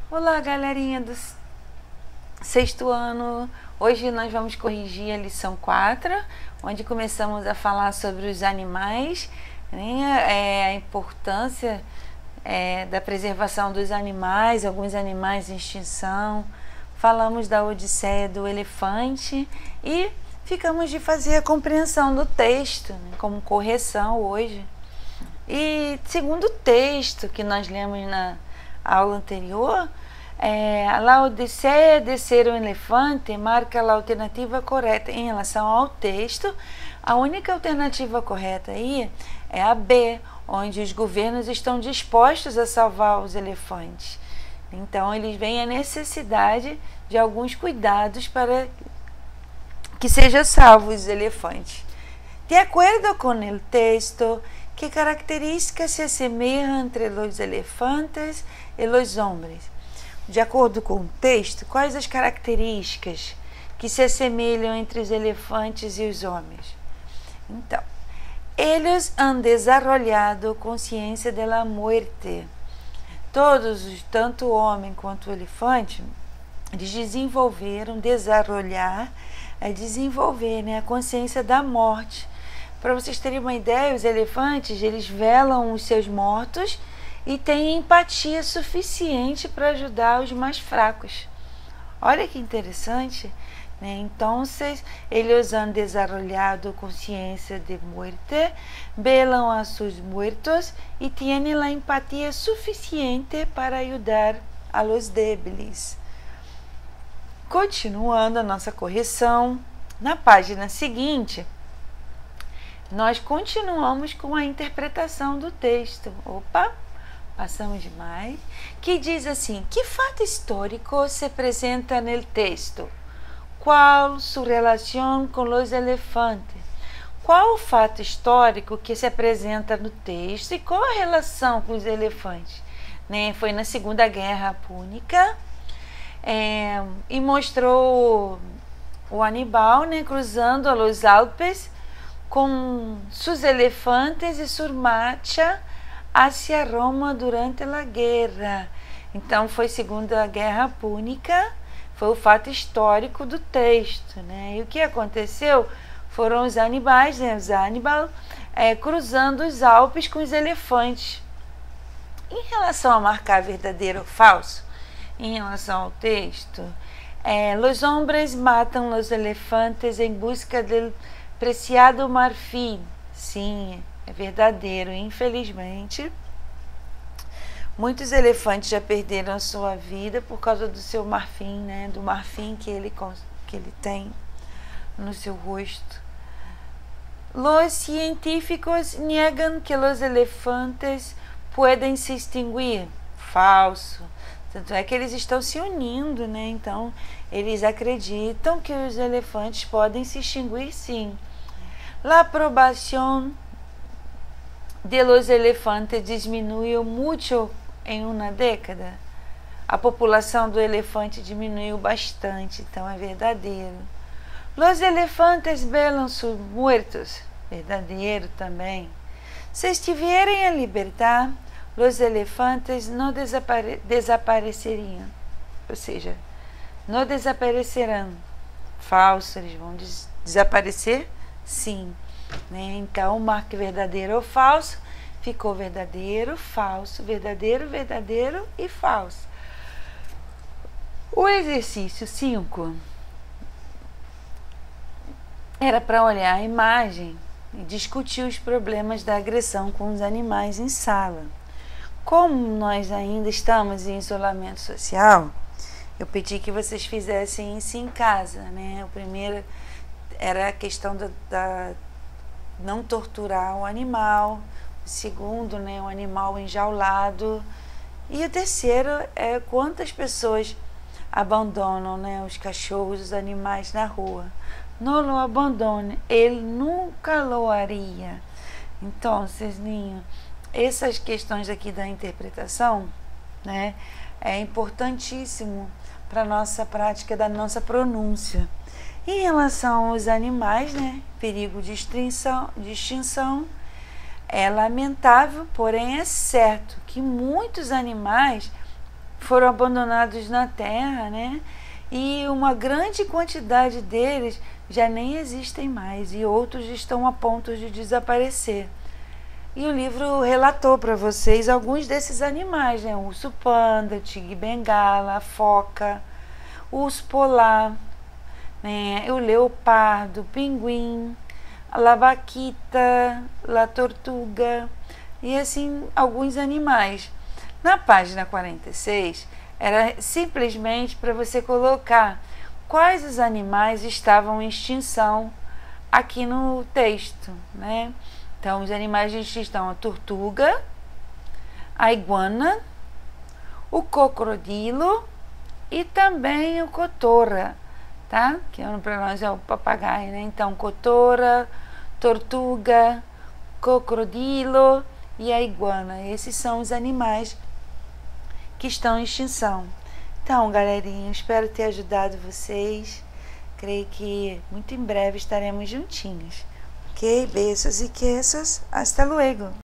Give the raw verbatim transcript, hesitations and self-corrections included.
Olá, galerinha do sexto ano. Hoje nós vamos corrigir a lição quatro, onde começamos a falar sobre os animais, né? É, a importância é, da preservação dos animais, alguns animais em extinção. Falamos da Odisseia do elefante e ficamos de fazer a compreensão do texto, né, como correção hoje. E segundo o texto que nós lemos na aula anterior, é, a Odisseia de ser um elefante marca a alternativa correta em relação ao texto. A única alternativa correta aí é a B, onde os governos estão dispostos a salvar os elefantes. Então eles veem a necessidade de alguns cuidados para que sejam salvos os elefantes. De acordo com o texto, que características se assemelham entre os elefantes e os homens? De acordo com o texto, quais as características que se assemelham entre os elefantes e os homens? Então, eles han desarrollado consciência da morte. Todos, tanto o homem quanto o elefante, eles desenvolveram, desarrollar, é desenvolver, né, a consciência da morte. Para vocês terem uma ideia, os elefantes, eles velam os seus mortos e têm empatia suficiente para ajudar os mais fracos. Olha que interessante, né? Então, eles han desarrollado consciência de muerte, velam a sus muertos e têm a empatia suficiente para ajudar a los débiles. Continuando a nossa correção, na página seguinte, nós continuamos com a interpretação do texto. Opa, passamos demais. Que diz assim: que fato histórico se apresenta no texto? Qual sua relação com os elefantes? Qual o fato histórico que se apresenta no texto e qual a relação com os elefantes? Né? Foi na Segunda Guerra Púnica, é, e mostrou o Aníbal, né, cruzando os Alpes com seus elefantes e sua marcha hacia Roma durante a guerra. Então foi Segunda Guerra Púnica, foi o fato histórico do texto, né? E o que aconteceu foram os Anibais, né, os Aníbal, é, cruzando os Alpes com os elefantes. Em relação a marcar verdadeiro ou falso, em relação ao texto, é, os homens matam os elefantes em busca do preciado marfim. Sim, é verdadeiro. Infelizmente, muitos elefantes já perderam a sua vida por causa do seu marfim, né? Do marfim que ele, que ele tem no seu rosto. Os científicos negam que os elefantes podem se extinguir. Falso. Tanto é que eles estão se unindo, né? Então, eles acreditam que os elefantes podem se extinguir, sim. A aprovação de los elefantes diminuiu muito em uma década. A população do elefante diminuiu bastante, então é verdadeiro. Los elefantes velam sus muertos. Verdadeiro também. Se estiverem a libertar, os elefantes não desapare desapareceriam, ou seja, não desaparecerão. Falso, eles vão des desaparecer, sim. Né? Então, marque verdadeiro ou falso, ficou verdadeiro, falso, verdadeiro, verdadeiro e falso. O exercício cinco era para olhar a imagem e discutir os problemas da agressão com os animais em sala. Como nós ainda estamos em isolamento social, eu pedi que vocês fizessem isso em casa, né? O primeiro era a questão da, da não torturar o animal, o segundo, né, o animal enjaulado, e o terceiro é quantas pessoas abandonam, né, os cachorros, os animais na rua. Não lo abandone, ele nunca lo haria. Então, Cisninho, essas questões aqui da interpretação, né, é importantíssimo para a nossa prática da nossa pronúncia. Em relação aos animais, né, perigo de extinção, de extinção, é lamentável, porém é certo que muitos animais foram abandonados na Terra, né? E uma grande quantidade deles já nem existem mais e outros estão a ponto de desaparecer. E o livro relatou para vocês alguns desses animais, né? O urso panda, o tigre bengala, a foca, o urso polar, né? O leopardo, o pinguim, a lavaquita, a tortuga e assim alguns animais. Na página quarenta e seis era simplesmente para você colocar quais os animais estavam em extinção aqui no texto, né? Então, os animais de extinção, a tortuga, a iguana, o crocodilo e também o cotora, tá? Que para nós é o papagaio, né? Então, cotora, tortuga, crocodilo e a iguana. Esses são os animais que estão em extinção. Então, galerinha, espero ter ajudado vocês. Creio que muito em breve estaremos juntinhos. Ok? Beijos e queijos. Hasta luego.